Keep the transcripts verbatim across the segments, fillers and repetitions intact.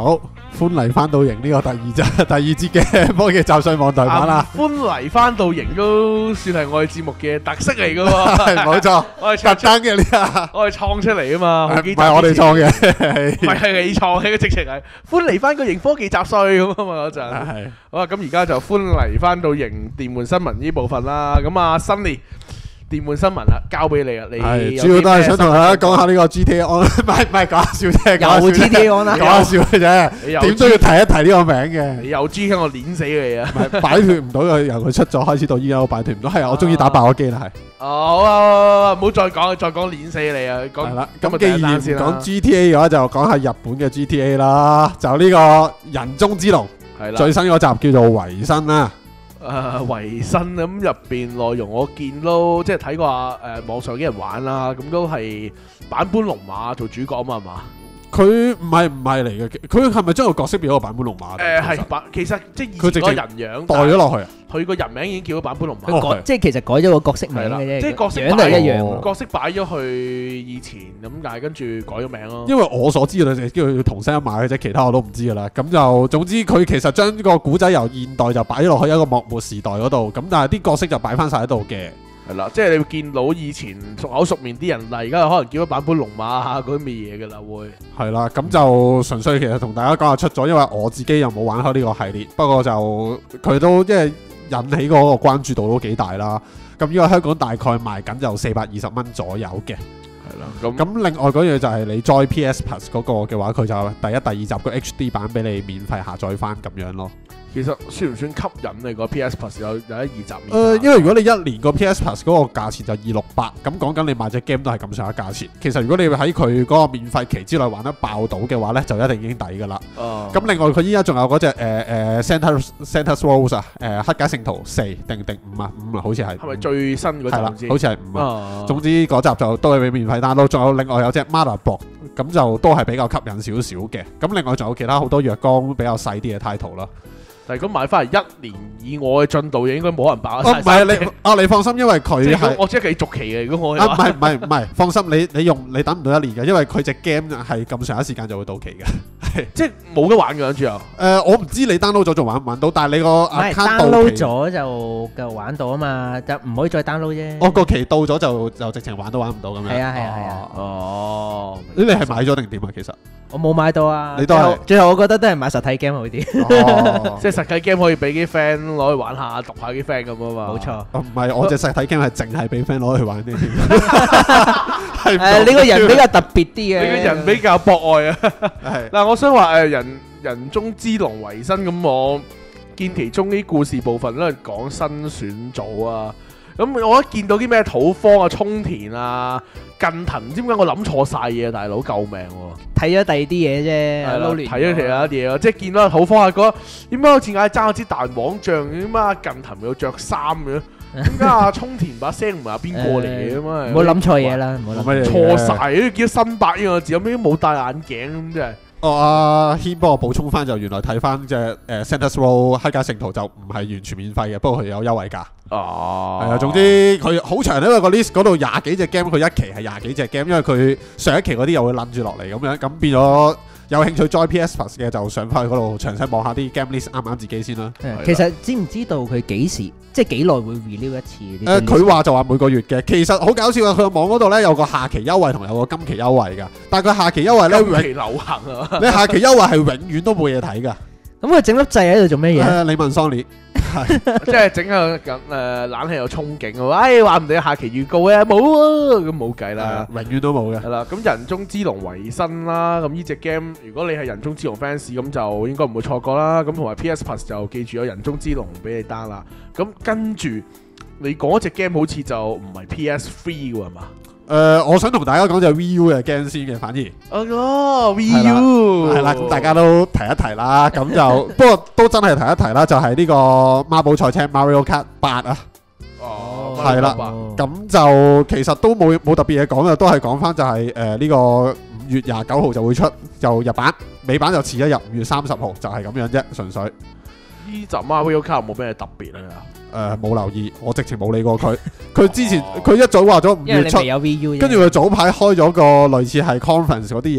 好，歡嚟翻到營呢個第二集第二節嘅科技雜訊網台版啦。 歡嚟翻到營都算係我哋節目嘅特色嚟噶喎。 係冇錯， 我係特登嘅呢下， 我係創出嚟啊嘛， 唔係我哋創嘅， 唔係係你創嘅，直情係歡嚟翻個營科技雜訊咁啊嘛嗰陣。 係好啊，咁而家就歡嚟翻到營電玩新聞呢部分啦。咁啊，Sunny。電玩新聞啦，交俾你啊！你係主要都係想同大家講下呢個 G T A On， 唔係唔係講下笑啫， 有 G T A On 啦， 講下笑嘅啫，點都要提一提呢個名嘅。 你有 G 我碾死你啊！ 唔係擺脫唔到佢，由佢出咗開始到依家都擺脫唔到。係啊，我終於打爆個機啦，係。 哦，好啊，唔好再講，再講碾死你啊！ 係啦， 咁咁既然唔講 G T A 嘅話，就講下日本嘅 G T A 啦。就呢個人中之龍， 係啦， 最新嗰集叫做維新啦。 誒維新咁入邊內容我見到即係睇過誒網上啲人玩啦，咁都係坂本龍馬做主角啊嘛，係嘛？ 佢唔係唔係嚟嘅，佢係咪將個角色變咗個坂本龍馬？ 誒係版，其實即係以前嗰個人樣代咗落去啊！ 佢個人名已經叫咗坂本龍馬， 佢改即係其實改咗個角色名嘅啫， 即係角色樣都係一樣， 角色擺咗去以前咁，但係跟住改咗名咯。 因為我所知嘅就係叫佢同聲一馬嘅啫，其他我都唔知噶啦。咁就總之佢其實將個古仔由現代就擺咗落去一個幕末時代嗰度，咁但係啲角色就擺翻晒喺度嘅。 係啦，即係你會見到以前熟口熟面啲人，但係而家可能叫咗坂本龍馬嚇嗰啲咩嘢㗎啦，會係啦，咁就純粹其實同大家講下出咗，因為我自己又冇玩開呢個系列，不過就佢都即係引起嗰個關注度都幾大啦。咁因為香港大概賣緊就四百二十蚊左右嘅。 係啦，咁咁另外嗰樣就係你 Joy P S Plus 嗰個嘅話，佢就第一、第二集個 H D 版俾你免費下載翻咁樣咯。 其實算唔算吸引你個 P S Plus 有有一二集？ 誒、呃，因為如果你一年個 P S Plus 嗰個價錢就二六八，咁講緊你買隻 game 都係咁上下價錢。其實如果你喺佢嗰個免費期之內玩得爆到嘅話咧，就一定已經抵㗎啦。哦。咁另外佢依家仲有嗰隻誒誒 Santa Santa's Rose 啊，誒黑街聖徒四定定五啊五啊，好似係。係咪最新嗰集？ 係啦，好似係五啊。 哦。總之嗰集就都係俾免費 download，仲有另外有隻 Mother Block，咁就都係比較吸引少少嘅。咁另外仲有其他好多若干比較細啲嘅 title 啦。 但係如果買翻嚟一年以我嘅進度，應該冇人爆得晒。哦，唔係你，啊你放心，因為佢係我即係幾續期嘅。如果我啊唔係唔係唔係，放心你你用你等唔到一年嘅，因為佢隻 game 係咁長一時間就會到期嘅， 即係冇得玩嘅跟住又。 誒我唔知你 download 咗仲玩唔玩到，但係你個 account 到期 download 咗就就玩到啊嘛，就唔可以再 download 啫。 我個期到咗就就直情玩都玩唔到咁樣。 係啊係啊係啊。 哦， 你你係買咗定點啊？其實我冇買到啊。 你都係最後我覺得都係買實體 game 好啲。 即係實體 game 可以俾啲 friend 攞去玩下，讀下啲 friend 咁啊嘛。 冇錯。 唔係我隻實體 game 係淨係俾 friend 攞去玩啲。 誒，你個人比較特別啲嘅。 你個人比較博愛啊。 係。 嗱，我想話誒人人中之龍維新咁，我見其中啲故事部分都係講新選組啊。咁我一見到啲咩土方啊、沖田啊、近藤，唔知點解我諗錯晒嘢啊，大佬救命喎！ 睇咗第二啲嘢啫， 係咯，睇咗其他嘢咯，即係見到土方啊，覺得點解好似嗌爭咗支蛋黃醬，點解近藤又着衫嘅？點解阿沖田把聲唔係阿邊個嚟嘅咁啊？ 唔好諗錯嘢啦，唔好諗晒， 錯曬，都見到新白呢個字，有咩冇戴眼鏡咁真係。 哦，阿軒幫我補充翻就原來睇翻隻誒 Santa's Row 黑街聖徒就唔係完全免費嘅，不過佢有優惠價。哦，係啊，總之佢好長，因為個 list 嗰度廿幾隻 game，佢一期係廿幾隻 game，因為佢上一期嗰啲又會冧住落嚟咁樣，咁變咗有興趣 Joy P S Plus 嘅就上翻去嗰度詳細望下啲 game list 啱唔啱自己先啦。 其實知唔知道佢幾時即係幾耐會 renew 一次？ 誒，佢話就話每個月嘅，其實好搞笑啊！佢個網嗰度咧有個下期優惠同有個今期優惠㗎，但係佢下期優惠咧今期流行啊！ 你下期優惠係永遠都冇嘢睇㗎。 咁佢整粒掣喺度做咩嘢？ 誒，你問 Sony。 即係整下咁誒冷氣有憧憬喎，哎話唔定下期預告咧冇啊，咁冇計啦， 永遠都冇嘅。 係啦，咁人中之龍維新啦，咁呢隻 game 如果你係人中之龍 fans 咁就應該唔會錯過啦。咁同埋 P S Plus 就記住有人中之龍俾你 down 啦。咁跟住你講隻 game 好似就唔係 P S three 喎係嘛？ 誒、呃，我想同大家講就係 V U 嘅 game 先嘅，反而哦 V U 係啦，咁大家都提一提啦，咁就不過都真係提一提啦，就係、是、呢個孖寶賽車 Mario Kart 八啊， 哦， 係啦，咁就其實都冇冇特別嘢講嘅，都係講翻就係誒呢個五月廿九號就會出，就日版，美版就遲一日五月三十號，就係、是、咁樣啫，純粹。 呢集 Mario Kart 冇咩特別啊？ 誒冇留意，我直情冇理過佢。佢之前佢一早話咗五月出，跟住佢早排開咗個類似係 conference 嗰啲嘢，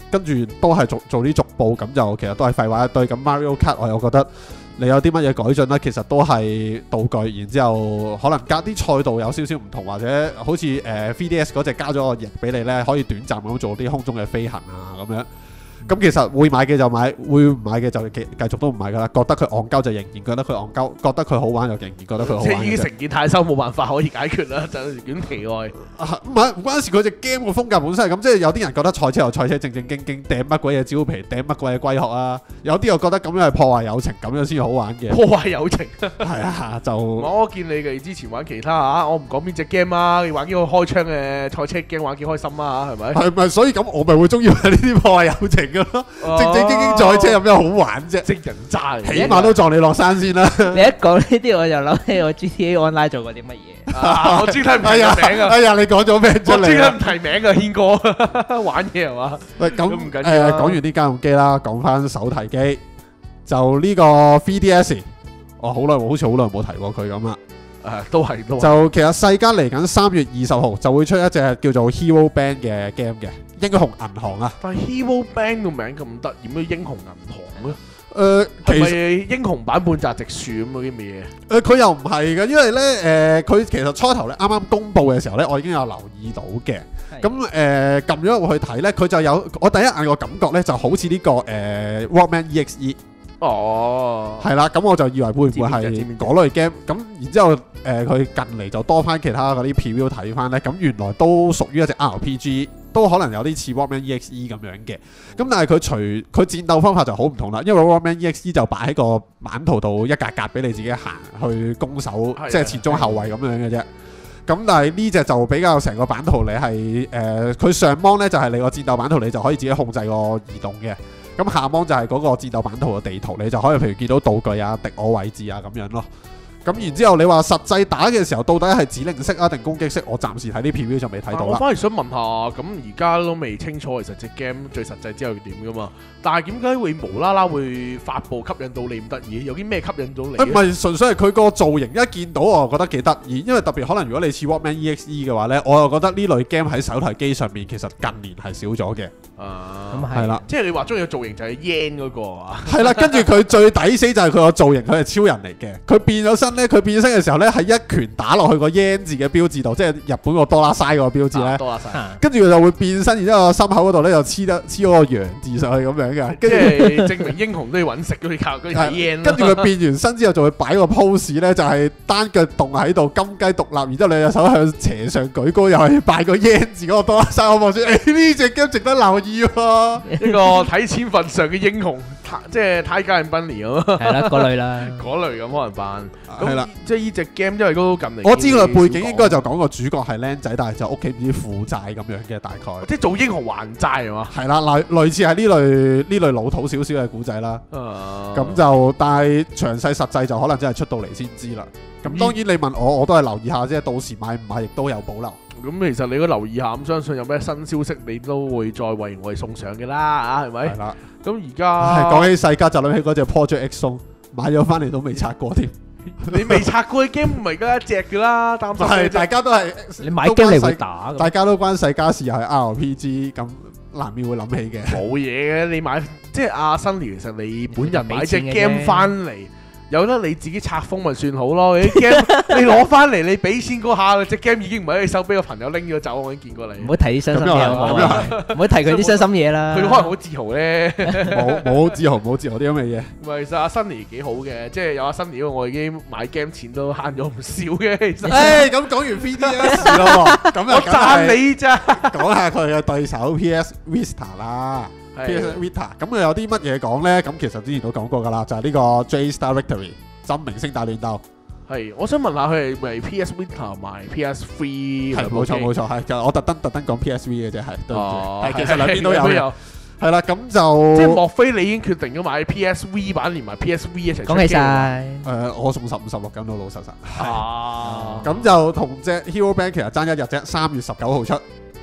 跟住都係做做啲逐步，咁就其實都係廢話一堆。咁 Mario Kart 我又覺得你有啲乜嘢改進呢？其實都係道具，然之後可能加啲賽道有少少唔同，或者好似誒 three D S 嗰隻加咗個翼俾你呢，可以短暫咁做啲空中嘅飛行啊咁樣。咁其實會買嘅就買，會唔買嘅就繼繼續都唔買噶啦。覺得佢戇鳩就仍然覺得佢戇鳩，覺得佢好玩就仍然覺得佢好玩。 即係已經成件太收冇辦法可以解決啦，暫時短期內。 唔係唔關事，佢隻 game 個風格本身係咁，即係有啲人覺得賽車又賽車正正經經掟乜鬼嘢蕉皮，掟乜鬼嘢龜殼啊！有啲又覺得咁樣係破壞友情，咁樣先好玩嘅。 破壞友情係啊，就我見你哋之前玩其他嚇，我唔講邊隻 game 啊，你玩幾個開槍嘅賽車 game 玩幾開心啊，係咪？ 係咪？所以咁我咪會中意玩呢啲破壞友情嘅咯。正正經經賽車有咩好玩啫？ 識人渣嚟， 起碼都撞你落山先啦。 你一講呢啲，我就諗起我 G T A Online 做過啲乜嘢。 我專登唔提名啊！ 哎呀，你講咗咩出嚟？ 我專登唔提名啊，軒哥玩嘢係嘛？ 喂，咁唔緊誒要啦講完啲家用機啦，講翻手提機，就呢個 three D S，我好耐好似好耐冇提過佢咁啦。 誒，都係都係。 就其實世嘉嚟緊三月二十號就會出一隻叫做 Hero Band 嘅 game 嘅英雄銀行啊。 但係 Hero Band 個名咁得意，咩英雄銀行咧？ 誒，其係實咪英雄版半澤直樹咁嗰啲咩嘢？ 誒佢又唔係嘅，因為咧誒佢其實初頭咧啱啱公佈嘅時候咧，我已經有留意到嘅。咁誒撳咗入去睇咧，佢就有我第一眼個感覺咧，就好似呢個誒 Rockman E X E。 哦， 係啦，咁我就以為會唔會係嗰類 game，咁然之後誒佢近嚟就多翻其他嗰啲 preview 睇翻咧，咁原來都屬於一隻 R P G，都可能有啲似 Rockman E X E 咁樣嘅，咁但係佢除佢戰鬥方法就好唔同啦，因為 Rockman E X E 就擺喺個版圖度一格格俾你自己行去攻守，即係前中後衞咁樣嘅啫。咁但係呢隻就比較成個版圖你係誒佢上芒咧就係你個戰鬥版圖，你就可以自己控制個移動嘅。咁下芒就係嗰個戰鬥版圖嘅地圖，你就可以譬如見到道具啊、敵我位置啊咁樣咯。咁然之後你話實際打嘅時候，到底係指令式啊定攻擊式？我暫時睇啲 preview 就未睇到啦。 我反而想問下，咁而家都未清楚其實隻 game 最實際之後點噶嘛？但係點解會無啦啦會發布吸引到你唔得意？有啲咩吸引到你？ 唔係純粹係佢個造型一見到我覺得幾得意，因為特別可能如果你似 Walkman E X E 嘅話呢，我又覺得呢類 game 喺手提機上面其實近年係少咗嘅。 啊， 咁係啦， 即係你話中意嘅造型就係 Yen 嗰個啊？ 係啦，跟住佢最抵死就係佢個造型，佢係超人嚟嘅。佢變咗身呢，佢變身嘅時候呢，係一拳打落去個 Yen 字嘅標誌度，即係日本個多拉西個標誌呢。 多拉西。 跟住佢就會變身，然之後心口嗰度呢，就黐得黐嗰個洋字上去咁樣嘅。跟住即係證明英雄都要揾食，都要靠嗰啲 Yen。 跟住佢變完身之後，就會擺個 pose 呢，就係單腳動喺度，金雞獨立，然之後兩隻手向斜上舉高，又係擺個 Yen 字嗰個多拉西。我望住，誒呢隻 game 值得留意喎。 一個睇錢份上嘅英雄，即係泰加人賓尼咁， 係啦，嗰類啦， 嗰類咁可能扮。 係啦， 即係呢隻 game，因為都近嚟。 我知佢背景應該就講個主角係僆仔，但係就屋企唔知負債咁樣嘅大概。 即係做英雄還債係嘛？ 係啦，類類似係呢類呢類老土少少嘅古仔啦。咁就但係詳細實際就可能真係出到嚟先知啦。咁當然你問我，我都係留意下啫。到時買唔買亦都有保留。 咁其實你如果留意下，咁相信有咩新消息，你都會再為我哋送上嘅啦，啊係咪？ 係啦。 咁而家講起世嘉就諗起嗰隻 Project X 松，買咗翻嚟都未拆過添。 你未拆過嘅 game 唔係得一隻㗎啦，擔心係大家都係你買 game 你會打， 大家都關世嘉事，又係 R P G，咁難免會諗起嘅。 冇嘢嘅，你買即係阿新年，其實你本人買隻 game 翻嚟。有得你自己拆封咪算好咯，你 game 你攞翻嚟你俾錢嗰下，隻 game 已經唔係喺你手，俾個朋友拎咗走，我已經見過你。 唔好提啲傷心嘢，唔好提佢啲傷心嘢啦。 佢可能好自豪咧， 冇冇自豪冇自豪啲咁嘅嘢。 唔係，其實阿 Sunny 幾好嘅，即係有阿 Sunny，我已經買 game 錢都慳咗唔少嘅。其實， 誒咁講完 three D S 咯，咁我讚你咋？ 講下佢嘅對手 P S Vita 啦。P S Vita 咁佢有啲乜嘢講咧？咁其實之前都講過噶啦，就係呢個 J-Star Victory 真明星大亂鬥。 係，我想問下佢係咪 P S Vita 同埋 P S Three？ 係冇錯冇錯，係就我特登特登講 P S V 嘅啫，係對唔住。 哦， 係其實兩邊都有。係啦，咁就即係莫非你已經決定咗買 P S V 版連埋 P S V 一齊出？ 講起晒， 誒我送十五十六咁老老實實。 啊， 咁就同隻 Hero Band 其實爭一日啫，三月十九號出。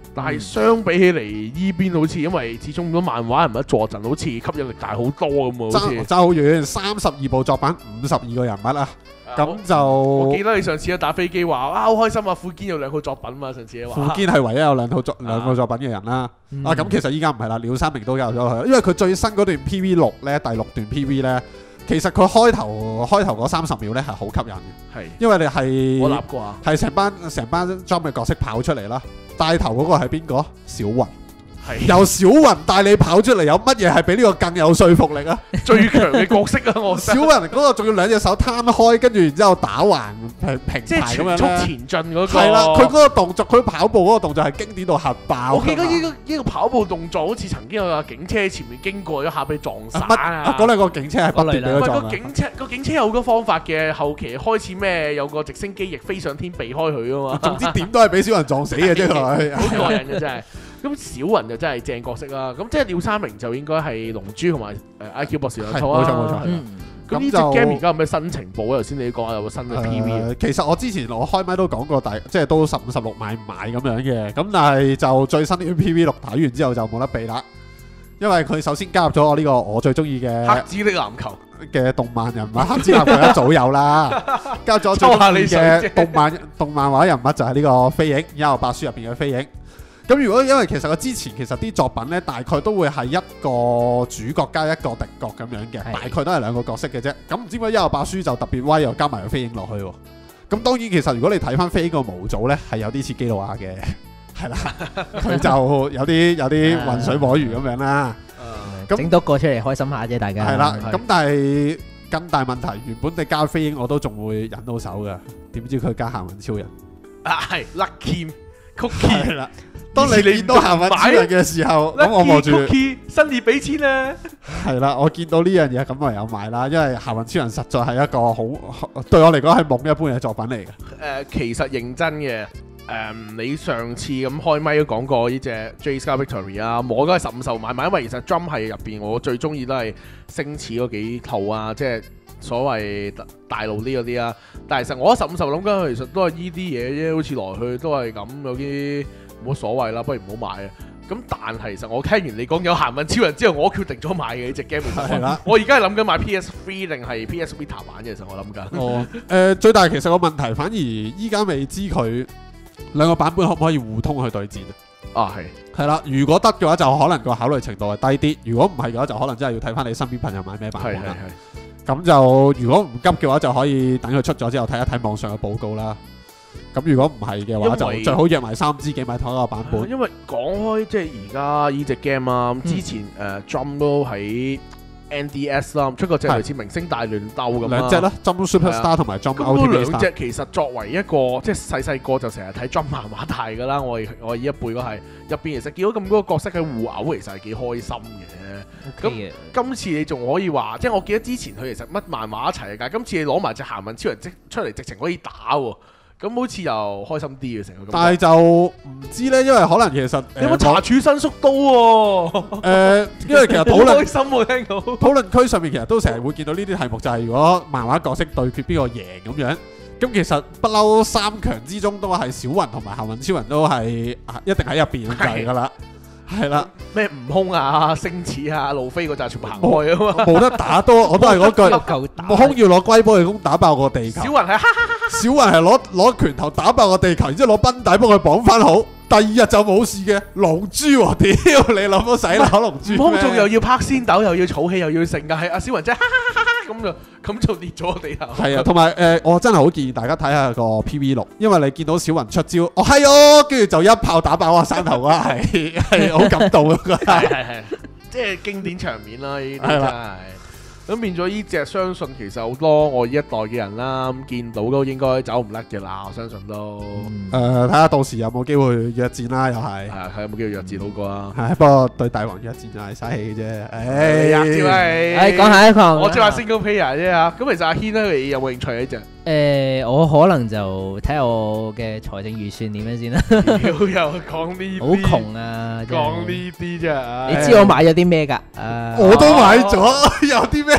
但係相比起嚟依邊好似因為始終咁多漫畫人物坐鎮，好似吸引力大好多咁喎，好似爭爭好遠，三十二部作品，五十二個人物啊！咁就我記得你上次打飛機話啊好開心啊，富堅有兩套作品嘛，上次話富堅係唯一有兩套作兩個作品嘅人啦。啊咁其實依家唔係啦，鳥山明都有咗佢，因為佢最新嗰段 P V 六咧，第六段 P V 咧，其實佢開頭開頭嗰三十秒咧係好吸引嘅， 係因為你係我立過啊， 係成班成班 Jump 嘅角色跑出嚟啦，帶頭嗰個係邊個？小雲。由小雲帶你跑出嚟，有乜嘢係比呢個更有說服力啊？ 最強嘅角色啊！我小雲嗰個仲要兩隻手攤開，跟住然之後打橫平平即係排咁樣全速咧。 前進嗰個係啦，佢嗰個動作，佢跑步嗰個動作係經典到核爆。 我記得呢個呢個跑步動作好似曾經有架警車喺前面經過一下俾撞散乜啊！ 啊嗰兩個警車係不斷俾唔係佢撞啊！ 個警車個警車有好多方法嘅，後期開始咩有個直升機翼飛上天避開佢啊嘛。 總之點都係俾小雲撞死嘅啫佢。 好過癮嘅真係。咁小雲就真係正角色啦。咁即係鳥山明就應該係龍珠同埋誒 I Q 博士兩套啊。 冇錯冇錯。 咁呢隻 game 而家有咩新情報啊？頭先你講有個新嘅 P V 啊。 其實我之前我開麥都講過，大即係都十五十六買唔買咁樣嘅。咁但係就最新呢 P V 六睇完之後就冇得避啦，因為佢首先加入咗我呢個我最中意嘅黑子的籃球嘅動漫人物，黑子籃球一早有啦，加咗最中意嘅動漫動漫畫人物就係呢個飛影，《幽遊白書》入邊嘅飛影。咁如果因為其實佢之前其實啲作品咧，大概都會係一個主角加一個敵角咁樣嘅，大概都係兩個角色嘅啫。咁唔知點解《幽遊白書》就特別威，又加埋個飛影落去喎。咁當然其實如果你睇翻飛影個模組咧，係有啲似基魯亞嘅，係啦，佢就有啲有啲渾水摸魚咁樣啦。 咁整多個出嚟開心下啫，大家。 係啦，咁但係更大問題，原本你加飛影我都仲會忍到手㗎，點知佢加行運超人啊，係 Lucky Cookie 係啦。當你見到行運超人嘅時候，咁我望住新年俾錢啊！ 係啦，我見到呢樣嘢咁唯有買啦，因為行運超人實在係一個好對我嚟講係夢一般嘅作品嚟嘅。 誒，其實認真嘅，誒，你上次咁開咪都講過呢隻 J Scar Victory 啊，我都係十五十買買，因為其實 Drum 係入邊我最中意都係星矢嗰幾套啊，即係所謂大陸啲嗰啲啊。但係其實我十五十諗緊，其實都係依啲嘢啫，好似來去都係咁，有啲。冇乜所謂啦，不如唔好買啊！咁但係其實我聽完你講有行運超人之後，我決定咗買嘅呢隻 game。係啦，我而家係諗緊買 P S 三定係 P S Vita 版嘅，其實我諗緊。 哦，誒、呃、最大其實個問題，反而依家未知佢兩個版本可唔可以互通去對戰啊？ 啊，係。係啦， 如果得嘅話，就可能個考慮程度係低啲；如果唔係嘅話，就可能真係要睇翻你身邊朋友買咩版本啦。咁就如果唔急嘅話，就可以等佢出咗之後睇一睇網上嘅報告啦。咁如果唔係嘅話，就最好約埋三知己買同一個版本。 因為講開即係而家呢隻 game 啊，之前誒 Jump 都喺 N D S 啦，出過隻類似明星大亂鬥咁兩隻啦 ，Jump Superstar 同埋 Jump Ultimate Star。 咁兩隻其實作為一個即係細細個就成日睇 Jump 漫畫大㗎啦，我我依一輩嗰係入邊其實見到咁多個角色嘅互毆，其實係幾開心嘅。咁今次你仲可以話，即係我記得之前佢其實乜漫畫一齊嘅，但係今次你攞埋隻行運超人即出嚟，直情可以打喎。咁好似又開心啲嘅成個， 但係就唔知咧，因為可能其實有冇查處新宿刀喎？ 誒，因為其實討論開心喎，聽到討論區上面其實都成日會見到呢啲題目，就係如果漫畫角色對決邊個贏咁樣。咁其實不嬲三強之中都係小雲同埋行運超人都係一定喺入邊咁滯㗎啦。係啦， 咩悟空啊、星矢啊、路飛嗰扎全部行開啊嘛， 冇得打多，我都係嗰句，悟空要攞龜波氣功打爆個地球， 小雲係小雲係攞攞拳頭打爆個地球，然之後攞繃帶幫佢綁翻好，第二日就冇事嘅。龍珠喎，屌你諗都使啦，龍珠咩？ 悟空仲又要拍仙豆，又要儲氣，又要成㗎，係阿小雲真係咁就咁就跌咗個地頭。 係啊，同埋誒，我真係好建議大家睇下個 P V 六，因為你見到小雲出招，哦係哦，跟住就一炮打爆個山頭啊，係係好感動啊！ 係係係，即係經典場面啦，呢啲真係。咁變咗呢隻，相信其實好多我呢一代嘅人啦，咁見到都應該走唔甩嘅啦，我相信都。 誒，睇下到時有冇機會約戰啦，又係。 係啊，睇有冇機會約戰好過啦。 係，不過對大王約戰就係嘥氣嘅啫。誒， 約戰係。 誒，講下一個。我即係話 single player 啫嚇。咁其實阿軒咧，你有冇興趣呢隻？ 誒，我可能就睇下我嘅財政預算點樣先啦。 又講呢啲， 好窮啊！ 講呢啲啫。 你知我買咗啲咩㗎？誒， 我都買咗，有啲咩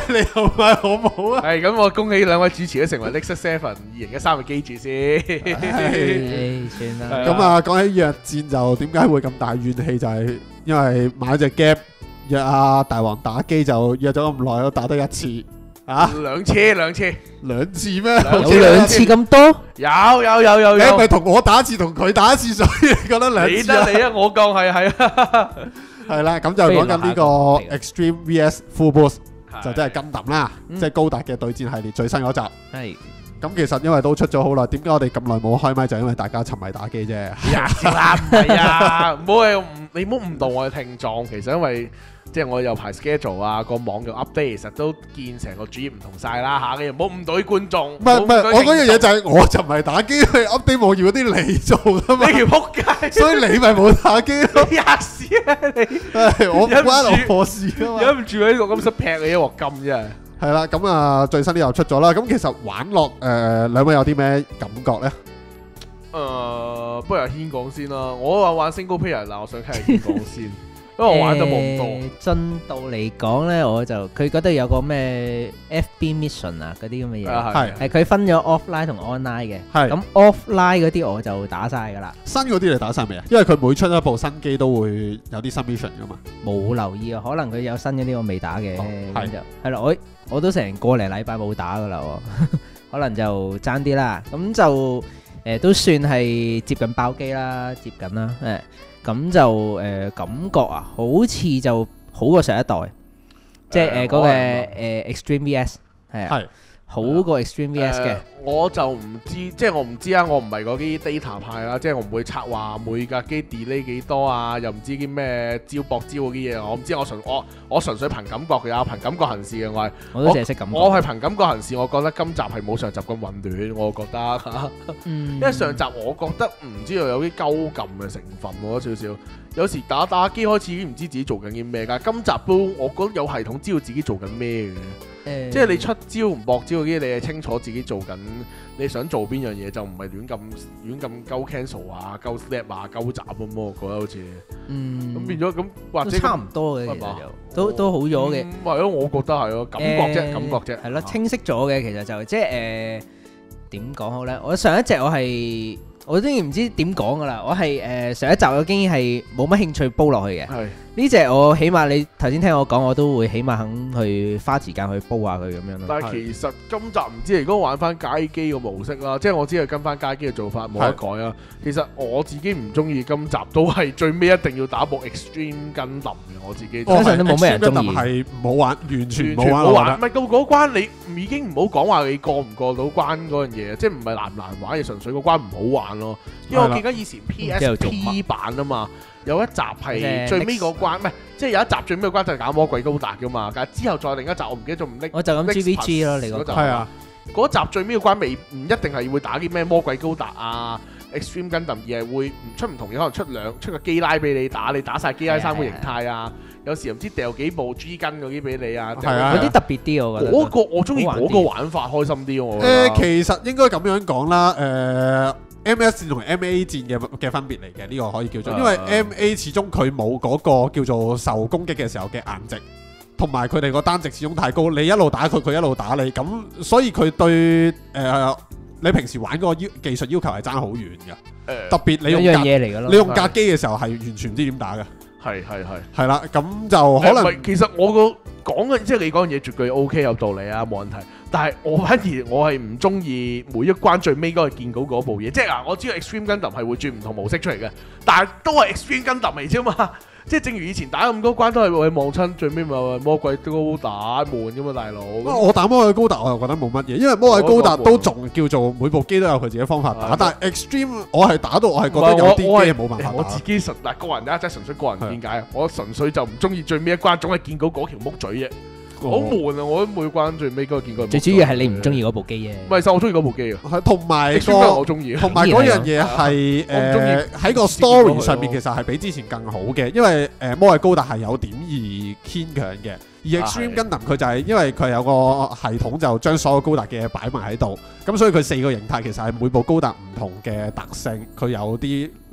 你又唔係好冇啊？ 係咁，我恭喜兩位主持都成為 Nexus Seven 二零一三嘅機主先。 唉算啦。 咁啊，講起約戰就點解會咁大怨氣，就係因為買隻 gap 約阿大王打機就約咗咁耐，都打得一次啊？ 兩次兩次兩次咩？ 有兩次咁多？ 有有有有你係有。 咪同我打一次，同佢打一次，所以你覺得兩你次啊？ 得你啊，我講係係啊。 係啦，咁就講緊呢個 Extreme V S Full Boost，就真係Gundam啦， 嗯即係高達嘅對戰系列最新嗰集。 係。 咁其實因為都出咗好耐，點解我哋咁耐冇開麥？就因為大家沉迷打機啫。 呀，啦唔係啊，唔好係唔你唔好誤導我嘅聽眾。其實因為即係我有排 schedule 啊，個網嘅 update 其實都見成個主頁唔同晒啦嚇，你唔好誤導啲觀眾。 唔係唔係，我嗰樣嘢就係我沉迷打機，因為 update 網頁嗰啲你做噶嘛， 你條撲街， 所以你咪冇打機咯。 你吔屎啊你！ 唉我唔關我事啊嘛。 忍唔住喺度咁濕劈你一鑊金啫。 係啦，咁啊最新呢又出咗啦。咁其實玩落誒兩位有啲咩感覺咧？ 誒，不如阿軒講先啦。我話玩 single player 嗱，我想聽阿軒講先。因為我玩得冇咁多。 誒進度嚟講咧，我就佢嗰度有個咩 F B mission 啊嗰啲咁嘅嘢， 係係佢分咗 offline 同 online 嘅。 係咁 offline 嗰啲我就打晒㗎啦， 新嗰啲你打晒未啊？因為佢每出一部新機都會有啲新 mission 噶嘛。 冇留意啊，可能佢有新嗰啲我未打嘅， 哦係咁就係啦。我我都成個零禮拜冇打㗎啦喎，可能就爭啲啦。咁就誒都算係接近爆機啦，接近啦誒。咁就誒、呃、感覺啊，好似就好過上一代，即係誒嗰個誒 Extreme V S 係啊，好過 Extreme V S 嘅。 我就唔知，即係我唔知啊，我唔係嗰啲 data 派啦，即係我唔會策劃每架機 delay 幾多啊，又唔知啲咩招博招嗰啲嘢，我唔知，我純我我純粹憑感覺嘅，憑感覺行事嘅，我係我都淨係識感覺。 我係憑感覺行事，我覺得今集係冇上集咁混亂，我覺得嚇， 嗯、 因為上集我覺得唔知道有啲鳩撳嘅成分喎少少，有時打打機開始已經唔知自己做緊啲咩㗎，今集都我覺得有系統知道自己做緊咩嘅。 呃、 即係你出招唔搏招嗰啲，你係清楚自己做緊，你想做邊樣嘢就唔係亂咁亂咁鳩 cancel 啊、鳩 snap 啊、鳩斬咁咯，我覺得好似， 嗯， 咁變咗咁或者都差唔多嘅，其實就都都好咗嘅。 唔係咯，我覺得係咯，感覺啫，感覺啫， 係咯，清晰咗嘅其實就即係誒點講好咧？我上一隻我係我都唔知點講噶啦，我係誒上一集我已經係冇乜興趣煲落去嘅。 係呢隻我起碼你頭先聽我講，我都會起碼肯去花時間去煲下佢咁樣咯。 但係其實今集唔知如果玩翻街機個模式啦，即係我知係跟翻街機嘅做法冇得改啊。其實我自己唔中意今集都係最尾一定要打部 Extreme Gundam嘅，我自己通常都冇咩人中意。 係唔好玩，完全冇玩。 玩唔係到嗰關，你已經唔好講話你過唔過到關嗰樣嘢，即係唔係難唔難玩，而純粹個關唔好玩咯。因為我記得以前 P S P 版啊嘛。有一集係最尾個關，唔係即係有一集最尾個關就係搞魔鬼高達噶嘛，但係之後再另一集我唔記得咗唔拎。 我就咁 G V G 咯，你嗰集。 係啊， 嗰集最尾個關未唔一定係會打啲咩魔鬼高達啊、Extreme Gundam，而係會唔出唔同嘅，可能出兩出個基拉俾你打，你打晒基拉三個形態啊，有時唔知掉幾部 G 根嗰啲俾你啊， 係啊， 有啲特別啲我覺得。 嗰個我中意嗰個玩法開心啲喎。 誒，其實應該咁樣講啦，誒。M S 戰同 M A 戰嘅嘅分別嚟嘅，呢、這個可以叫做，因為 M A 始終佢冇嗰個叫做受攻擊嘅時候嘅硬直，同埋佢哋個單值始終太高，你一路打佢，佢一路打你，咁所以佢對誒、呃、你平時玩嗰個要技術要求係爭好遠嘅，呃、特別你用樣嘢嚟㗎咯， 你用格機嘅時候係完全唔知點打嘅， 係係係係啦，咁就可能、 呃、其實我個講嘅即係你講嘅嘢絕對 O K 有道理啊，冇問題。但係我反而我係唔中意每一關最尾嗰個見到嗰部嘢，即係嗱，我知道 Extreme Gundam 係會轉唔同模式出嚟嘅，但係都係 Extreme Gundam 嚟啫嘛。即係正如以前打咁多關都係會望親最尾咪魔鬼高達悶㗎嘛，大佬。 我打魔鬼高達我又覺得冇乜嘢，因為魔鬼高達都仲叫做每部機都有佢自己方法打，但係 Extreme 我係打到我係覺得有啲機冇辦法打。 我自己純嗱個人啊，真係純粹個人見解啊，我純粹就唔中意最尾一關總係見到嗰條木嘴啫。好悶啊！我都每關最尾嗰個見過。 最主要係你唔中意嗰部機啫。 唔係，實我中意嗰部機啊。 係同埋個， 我中意。 同埋嗰樣嘢係誒喺個 story 上面其實係比之前更好嘅，因為誒魔鬼高達係有點而牽強嘅，而 Extreme Gundam 佢就係因為佢有個系統就將所有高達嘅嘢擺埋喺度，咁所以佢四個形態其實係每部高達唔同嘅特性，佢有啲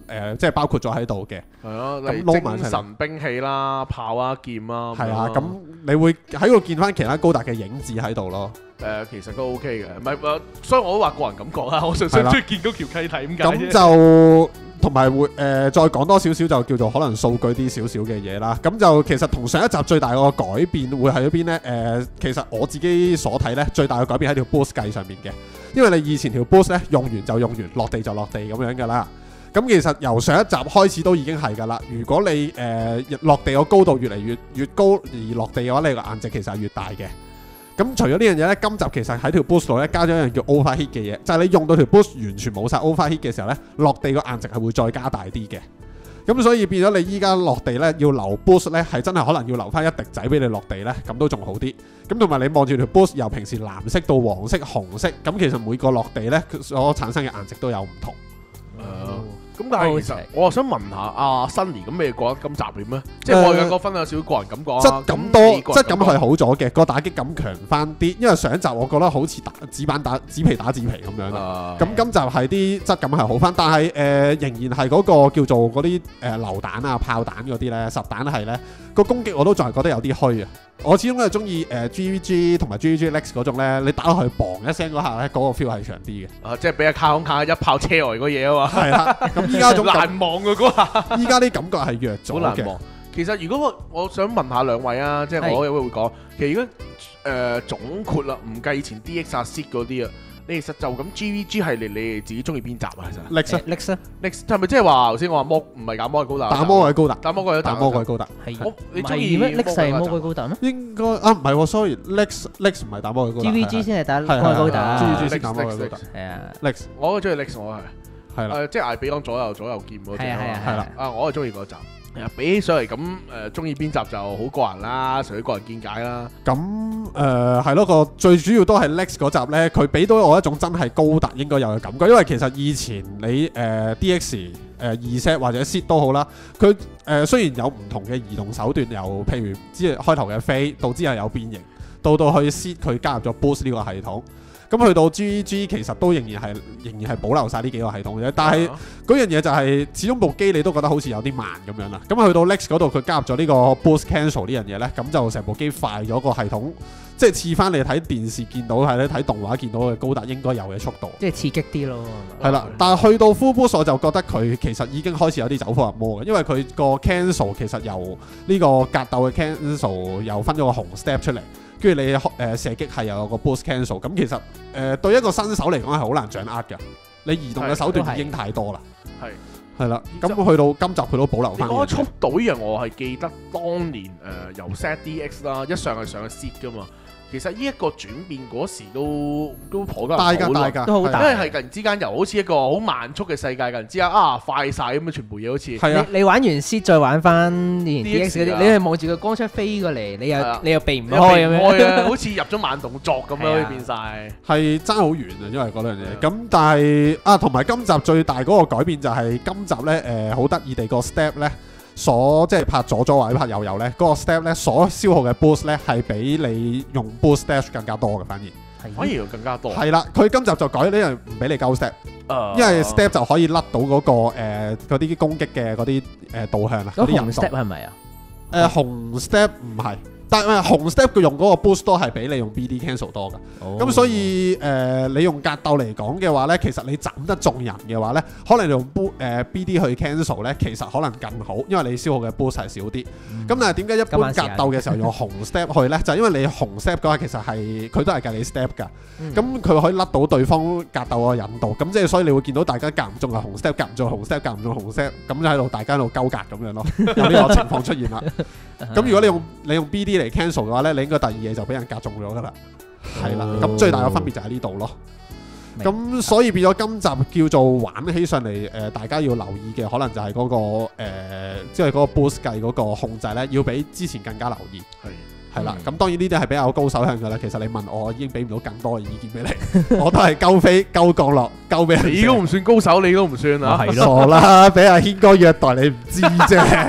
誒即係包括咗喺度嘅。 係咯， 咁例撈埋一齊如精神兵器啦、炮啊、劍啊。 係啊，咁你會喺度見翻其他高達嘅影子喺度咯。 誒，其實都 OK 嘅，唔係誒，所以我都話個人感覺啦，我純粹中意見嗰條契體咁解啫。 咁就同埋會誒、呃、再講多少少就叫做可能數據啲少少嘅嘢啦。咁就其實同上一集最大個改變會喺邊呢？誒、呃，其實我自己所睇呢，最大嘅改變喺條 boost 計上面嘅，因為你以前條 boost 咧用完就用完，落地就落地咁樣噶啦。咁其實由上一集開始都已經係噶啦。如果你誒、呃、落地個高度越嚟越越高而落地嘅話，你個硬值其實係越大嘅。咁除咗呢樣嘢咧，今集其實喺條 boost 度咧加咗一樣叫 overheat 嘅嘢，就係、是、你用到條 boost 完全冇晒 overheat 嘅時候咧，落地個硬值係會再加大啲嘅。咁所以變咗你依家落地咧要留 boost 咧，係真係可能要留翻一滴仔俾你落地咧，咁都仲好啲。咁同埋你望住條 boost 由平時藍色到黃色、紅色，咁其實每個落地咧所產生嘅硬值都有唔同。 誒、uh。咁但係其實我又想問下阿 Sunny，咁你覺得今集點咧？即係我兩個分享少少個人感覺啊。 質感多，質感係好咗嘅，個打擊感強翻啲。因為上一集我覺得好似打紙板打紙皮打紙皮咁樣啦。咁今集係啲質感係好翻，但係誒仍然係嗰個叫做嗰啲誒榴彈啊、炮彈嗰啲咧、實彈係咧個攻擊我都仲係覺得有啲虛啊。我始終都係中意誒 G V G 同埋 G V G Lex 嗰種咧，你打落去砰一聲嗰下咧，嗰、嗰個 feel 係長啲嘅。 啊，即係俾阿卡空卡一炮車來嗰嘢啊嘛。係啦，咁依家種難忘嘅嗰下。依家啲感覺係弱咗嘅。 好難忘。其實如果我我想問下兩位啊，即係我有會講，其實如果誒、呃、總括啦，唔計以前 D X 啊、S I D 嗰啲啊。你其實就咁 G V G 係你你哋自己中意邊集啊？其實 Lex Lex Lex 係咪即係話頭先我話魔唔係打魔鬼高達？ 打魔鬼高達， 打魔鬼打魔鬼高達係。 我你中意咩 Lex 係魔鬼高達咩？ 應該啊唔係喎 ，sorry，Lex Lex 唔係打魔鬼高達 ，G V G 先係打魔鬼高達 ，G V G 先打魔鬼高達。 係啊 ，Lex 我都中意 Lex， 我係係啦， 誒即係艾比安左右左右劍嗰隻係啊係啊係啦， 啊我係中意嗰集。比起上嚟咁誒，中意邊集就好個人啦，隨個人見解啦。 咁誒係咯，個最主要都係 Lex 嗰集咧，佢俾到我一種真係高達應該有嘅感覺。因為其實以前你誒、呃、D X 誒、呃、二 set 或者 S I D 都好啦，佢誒、呃、雖然有唔同嘅移動手段，由譬如之開頭嘅飛，到之後有變形，到到去 S I D 佢加入咗 Boost 呢個系統。咁去到 G V G 其實都仍然係仍然係保留晒呢幾個系統嘅，但係嗰樣嘢就係、是、始終部機你都覺得好似有啲慢咁樣啦。咁去到 Lex 嗰度佢加入咗呢個 Boost Cancel 呢樣嘢呢，咁就成部機快咗個系統，即係似翻你睇電視見到係咧睇動畫見到嘅高達應該有嘅速度， 即係刺激啲咯。 係啦，但係去到 Full Boost 我就覺得佢其實已經開始有啲走火入魔嘅，因為佢個 Cancel 其實由呢個格鬥嘅 Cancel 又分咗個紅 Step 出嚟。跟住你誒、呃、射擊係有個 boost cancel，咁其實誒、呃、對一個新手嚟講係好難掌握嘅。你移動嘅手段已經太多啦。係係啦，咁去到今集佢都保留翻。 嗰個速度呢樣我係記得當年誒、呃、由 Z D X 啦，一上係上去 S I D 噶嘛。其實呢一個轉變嗰時都都頗得大㗎大㗎， 都好大， 因為係突然之間由好似一個好慢速嘅世界，突然之間啊快晒咁樣，全部嘢好似係啊！ 你你玩完 S I D 再玩翻以前 D X 嗰啲， 啊、 你係望住個光出飛過嚟，你又、啊、你又避唔開咁樣，好似入咗慢動作咁樣變晒。 係爭好遠啊！因為嗰樣嘢咁，但係啊，同埋今集最大嗰個改變就係今集咧誒，好得意地個 step 咧。所即係拍左左或者拍右右咧，嗰、那個 step 咧所消耗嘅 boost 咧係比你用 boost dash 更加多嘅，反而反而更加多。 係啦，佢今集就改呢樣唔俾你勾 step，、uh, 因為 step 就可以甩到嗰、那個誒嗰啲攻擊嘅嗰啲誒導向啦。嗰啲紅 step 係咪啊？ 誒、呃、紅 step 唔係。但係紅 step 佢用嗰個 boost 都係比你用 B D cancel 多㗎，咁、oh. 所以誒、呃、你用格鬥嚟講嘅話咧，其實你斬得中人嘅話咧，可能你用 B 誒、呃、B D 去 cancel 咧，其實可能更好，因為你消耗嘅 boost 係少啲。咁、嗯、但係點解一般格鬥嘅時候用紅 step 去咧？就係因為你紅 step 嗰下其實係佢都係計你 step 㗎，咁佢、嗯、可以甩到對方格鬥嘅引導，咁即係所以你會見到大家夾唔中係紅 step，夾唔中紅 step，夾唔中紅 step，咁就喺度大家喺度糾格咁樣咯，有呢個情況出現啦。咁如果你用你用 B D 嚟 cancel 嘅話咧，你應該第二嘢就俾人格中咗噶啦，係啦、哦。咁最大嘅分別就喺呢度咯。咁白所以變咗今集叫做玩起上嚟，誒、呃、大家要留意嘅可能就係嗰、那個誒，即係嗰個 boost 計嗰個控制咧，要比之前更加留意。係係啦。咁、嗯、當然呢啲係比較高手向噶啦。其實你問我，我已經俾唔到更多嘅意見俾你，我都係鳩飛鳩降落鳩俾人。 你都唔算高手，你都唔算啊。 係咯，傻啦，俾阿軒哥虐待你唔知啫。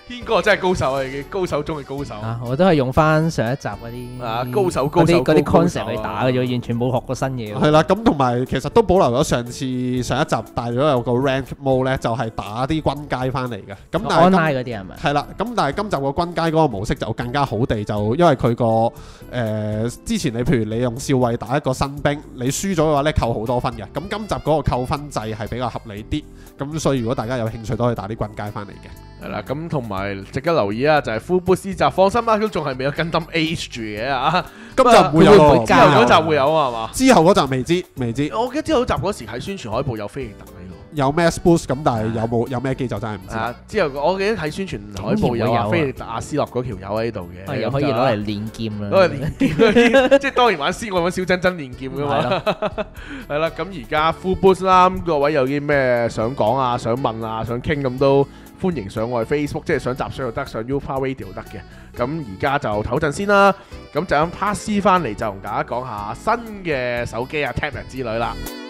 軒哥真係高手啊！已經高手中嘅高手啊！我都係用翻上一集嗰啲啊，高手高手嗰啲嗰啲高手 concept 去打嘅啫，完全冇學過新嘢喎。 係啦，咁同埋其實都保留咗上次上一集帶咗有個 rank mode 咧，就係打啲軍階翻嚟嘅。咁但係 online 嗰啲係咪？ 係啦，咁但係今集個軍階嗰個模式就更加好地，就因為佢個誒之前你譬如你用少尉打一個新兵，你輸咗嘅話咧扣好多分嘅。咁今集嗰個扣分制係比較合理啲，咁所以如果大家有興趣都可以打啲軍階翻嚟嘅。 係啦，咁同埋值得留意啊，就係 Full Boost 集，放心啦，都仲係未有 Gundam Age 住嘅啊。 今集會有咯， 之後嗰集會有啊，係嘛？ 之後嗰集未知，未知。 我記得之後嗰集嗰時睇宣傳海報有飛利特喺度， 有 Mass Boost 咁，但係有冇有咩機就真係唔知。 啊，之後我記得睇宣傳海報有啊，飛利特阿斯洛嗰條友喺度嘅， 又可以攞嚟練劍啦， 攞嚟練劍嗰啲，即係當然玩師我揾小珍珍練劍噶嘛。係啦，咁而家 Full Boost 啦，咁各位有啲咩想講啊、想問啊、想傾咁都歡迎上我哋 Facebook， 即係上集上又得，上 Upower Radio 得嘅。咁而家就唞陣先啦，咁就咁 pass 翻嚟就同大家講下新嘅手機啊、tablet 之類啦。